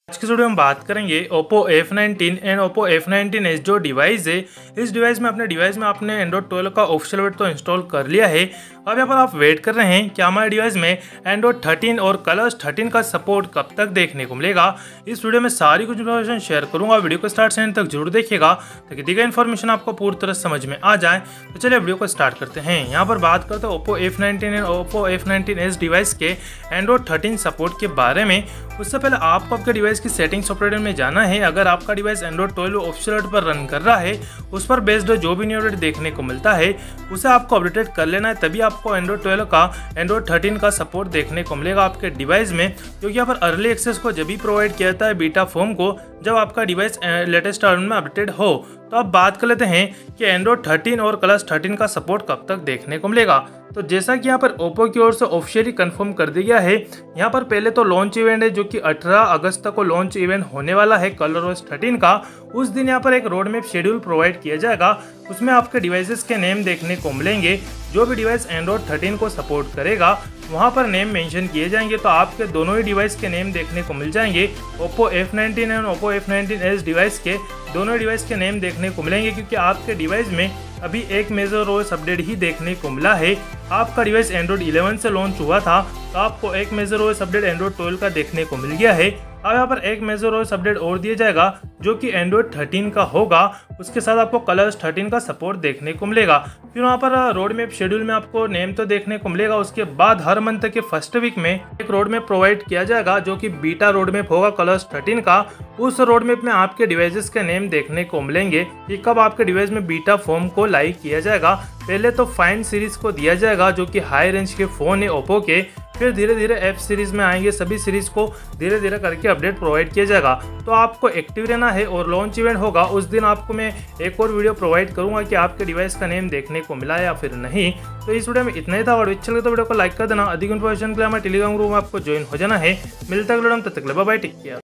आज की वीडियो में बात करेंगे Oppo F19 and Oppo F19s जो डिवाइस है। इस डिवाइस में आपने एंड्रॉइड 12 का ऑफिशियल वेट तो इंस्टॉल कर लिया है। अब यहाँ पर आप वेट कर रहे हैं कि हमारे डिवाइस में एंड्रॉइड 13 और कलर्स 13 का सपोर्ट कब तक देखने को मिलेगा। इस वीडियो में सारी कुछ इन्फॉर्मेशन शेयर करूंगा। वीडियो को स्टार्ट से एंड तक जरूर देखिएगा ताकि दी गई इन्फॉर्मेशन आपको पूरी तरह समझ में आ जाए। तो चलिए वीडियो को स्टार्ट करते हैं। यहाँ पर बात करते हैं Oppo F19 and Oppo F19s device के एंड्रॉइड 13 सपोर्ट के बारे में। उससे पहले आपको आपके डिवाइस की सेटिंग्स ऑपरेटर में जाना है। अगर आपका डिवाइस एंड्रॉइड 12 ऑफिशियल पर रन कर रहा है, उस पर बेस्ड जो भी न्यू अपडेट देखने को मिलता है उसे आपको अपडेट कर लेना है, तभी आपको एंड्रॉइड 12 का एंड्रॉइड 13 का सपोर्ट देखने को मिलेगा आपके डिवाइस में। क्योंकि यहाँ पर अर्ली एक्सेस को जब भी प्रोवाइड किया जाता है बीटा फॉर्म को, जब आपका डिवाइस लेटेस्ट वर्जन में अपडेटेड हो। तो अब बात कर लेते हैं कि एंड्रॉइड 13 और क्लास 13 का सपोर्ट कब तक देखने को मिलेगा। तो जैसा कि यहाँ पर ओप्पो की ओर से ऑफिशियली कंफर्म कर दिया गया है, यहाँ पर पहले तो लॉन्च इवेंट है जो कि 18 अगस्त तक को लॉन्च इवेंट होने वाला है कलरओएस 13 का। उस दिन यहाँ पर एक रोड मैप शेड्यूल प्रोवाइड किया जाएगा। उसमें आपके डिवाइसेस के नेम देखने को मिलेंगे। जो भी डिवाइस एंड्रॉइड 13 को सपोर्ट करेगा वहाँ पर नेम मेंशन किए जाएंगे। तो आपके दोनों ही डिवाइस के नेम देखने को मिल जाएंगे। Oppo F19 and Oppo F19s device के दोनों डिवाइस के नेम देखने को मिलेंगे, क्योंकि आपके डिवाइस में अभी एक मेजर ओएस अपडेट ही देखने को मिला है। आपका डिवाइस एंड्रॉइड 11 से लॉन्च हुआ था, तो आपको एक मेजर ओएस अपडेट एंड्रॉइड 12 का देखने को मिल गया है। अब यहाँ पर एक मेजर ओएस अपडेट और दिया जाएगा जो कि एंड्रॉइड 13 का होगा। उसके साथ आपको कलर्स 13 का सपोर्ट देखने को मिलेगा। फिर वहाँ पर रोड मैप शेड्यूल में आपको नेम तो देखने को मिलेगा। उसके बाद हर मंथ के फर्स्ट वीक में एक रोड मैप प्रोवाइड किया जाएगा जो कि बीटा रोड मैप होगा कलर्स 13 का। उस रोड मैप में आपके डिवाइसेस के नेम देखने को मिलेंगे कि कब आपके डिवाइस में बीटा फॉर्म को लाइव किया जाएगा। पहले तो फाइन सीरीज को दिया जाएगा जो कि हाई रेंज के फोन है ओप्पो के। फिर धीरे धीरे एफ सीरीज में आएंगे। सभी सीरीज को धीरे धीरे करके अपडेट प्रोवाइड किया जाएगा। तो आपको एक्टिव रहना है और लॉन्च इवेंट होगा उस दिन आपको मैं एक और वीडियो प्रोवाइड करूंगा कि आपके डिवाइस का नेम देखने को मिला या फिर नहीं। तो इस वीडियो में इतना ही था। और अच्छा लगे तो वीडियो को लाइक कर देना। अधिक इन्फॉर्मेशन के लिए हमारे टेलीग्राम ग्रुप में आपको ज्वाइन हो जाना है। मिलता है, तब तक बाय बाय, टेक केयर।